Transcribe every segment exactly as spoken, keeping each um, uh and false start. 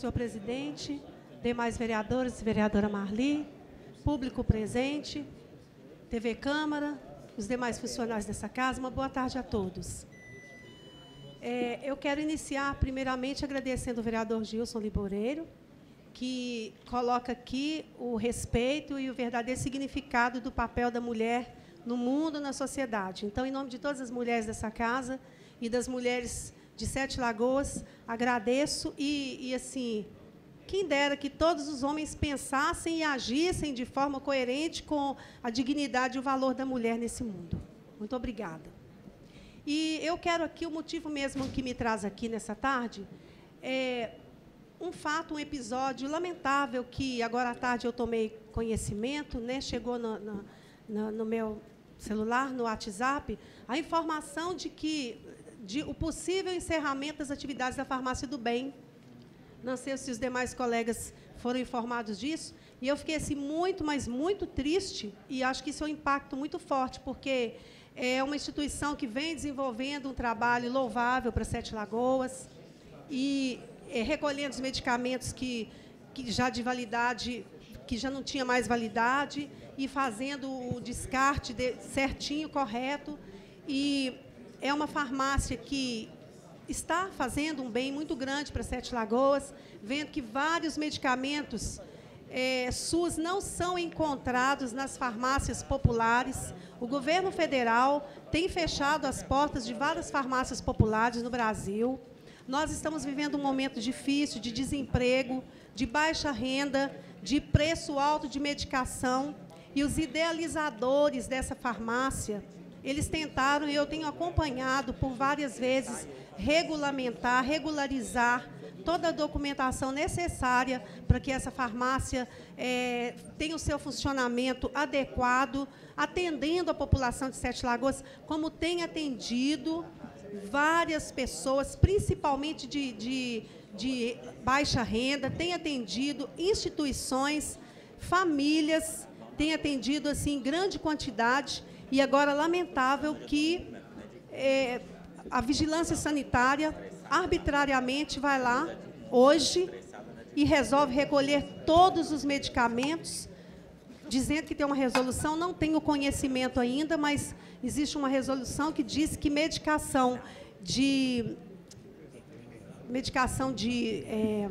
senhor presidente, demais vereadores, vereadora Marli, público presente, T V Câmara, os demais funcionários dessa casa, uma boa tarde a todos. É, eu quero iniciar, primeiramente, agradecendo o vereador Gilson Liboreiro, que coloca aqui o respeito e o verdadeiro significado do papel da mulher no mundo, na sociedade. Então, em nome de todas as mulheres dessa casa e das mulheres de Sete Lagoas, agradeço e, e assim, quem dera que todos os homens pensassem e agissem de forma coerente com a dignidade e o valor da mulher nesse mundo. Muito obrigada. E eu quero aqui, o motivo mesmo que me traz aqui nessa tarde, é um fato, um episódio lamentável que agora à tarde eu tomei conhecimento, né, chegou no, no, no, no meu celular, no WhatsApp, a informação de que de o possível encerramento das atividades da Farmácia do Bem. Não sei se os demais colegas foram informados disso, e eu fiquei assim, muito, mas muito triste, e acho que isso é um impacto muito forte, porque é uma instituição que vem desenvolvendo um trabalho louvável para Sete Lagoas, e é, recolhendo os medicamentos que, que já de validade, que já não tinha mais validade, e fazendo o descarte de, certinho, correto, e é uma farmácia que está fazendo um bem muito grande para Sete Lagoas, vendo que vários medicamentos é, SUS não são encontrados nas farmácias populares. O governo federal tem fechado as portas de várias farmácias populares no Brasil. Nós estamos vivendo um momento difícil de desemprego, de baixa renda, de preço alto de medicação, e os idealizadores dessa farmácia, eles tentaram, e eu tenho acompanhado por várias vezes, regulamentar, regularizar toda a documentação necessária para que essa farmácia é, tenha o seu funcionamento adequado, atendendo a população de Sete Lagoas, como tem atendido várias pessoas, principalmente de, de, de baixa renda, tem atendido instituições, famílias, tem atendido assim, em grande quantidade, e agora lamentável que é, a vigilância sanitária arbitrariamente vai lá hoje e resolve recolher todos os medicamentos, dizendo que tem uma resolução, não tenho conhecimento ainda, mas existe uma resolução que diz que medicação de medicação de é,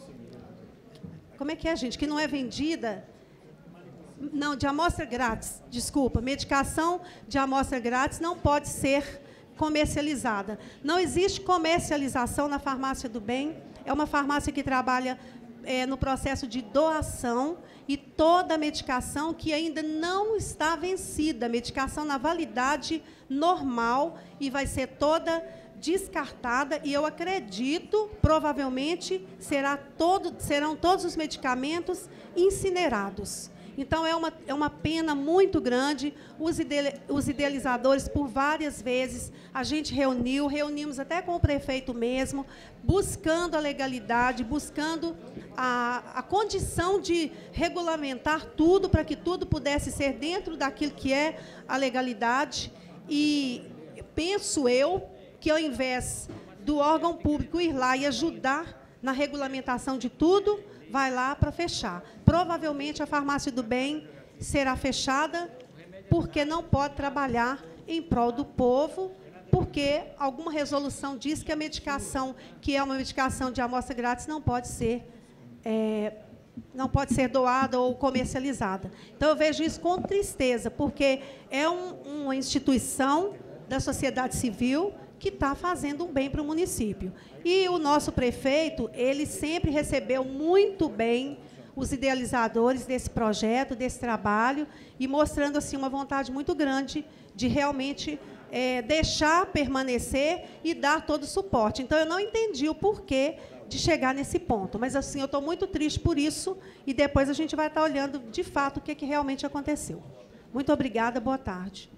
como é que é, gente, que não é vendida, não, de amostra grátis, desculpa, medicação de amostra grátis não pode ser comercializada. Não existe comercialização na Farmácia do Bem, é uma farmácia que trabalha é, no processo de doação, e toda a medicação que ainda não está vencida, medicação na validade normal, e vai ser toda descartada, e eu acredito, provavelmente, será todo, serão todos os medicamentos incinerados. Então, é uma, é uma pena muito grande. Os, ide, os idealizadores, por várias vezes, a gente reuniu, reunimos até com o prefeito mesmo, buscando a legalidade, buscando a, a condição de regulamentar tudo, para que tudo pudesse ser dentro daquilo que é a legalidade. E penso eu que, ao invés do órgão público ir lá e ajudar na regulamentação de tudo, vai lá para fechar. Provavelmente, a Farmácia do Bem será fechada porque não pode trabalhar em prol do povo, porque alguma resolução diz que a medicação, que é uma medicação de amostra grátis, não pode ser, é, não pode ser doada ou comercializada. Então, eu vejo isso com tristeza, porque é um, uma instituição da sociedade civil que está fazendo um bem para o município. E o nosso prefeito, ele sempre recebeu muito bem os idealizadores desse projeto, desse trabalho, e mostrando assim uma vontade muito grande de realmente é, deixar permanecer e dar todo o suporte. Então, eu não entendi o porquê de chegar nesse ponto, mas assim, eu estou muito triste por isso, e depois a gente vai estar olhando, de fato, o que, que realmente aconteceu. Muito obrigada, boa tarde.